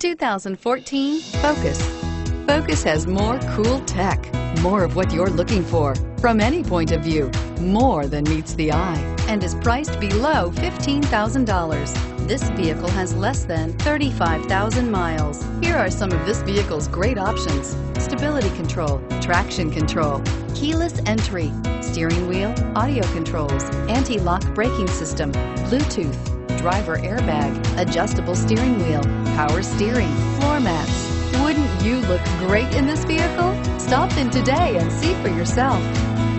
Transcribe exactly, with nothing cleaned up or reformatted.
two thousand fourteen Focus. Focus has more cool tech, more of what you're looking for. From any point of view, more than meets the eye, and is priced below fifteen thousand dollars. This vehicle has less than thirty-five thousand miles. Here are some of this vehicle's great options: stability control, traction control, keyless entry, steering wheel audio controls, anti-lock braking system, Bluetooth, driver airbag, adjustable steering wheel, power steering, floor mats. Wouldn't you look great in this vehicle? Stop in today and see for yourself.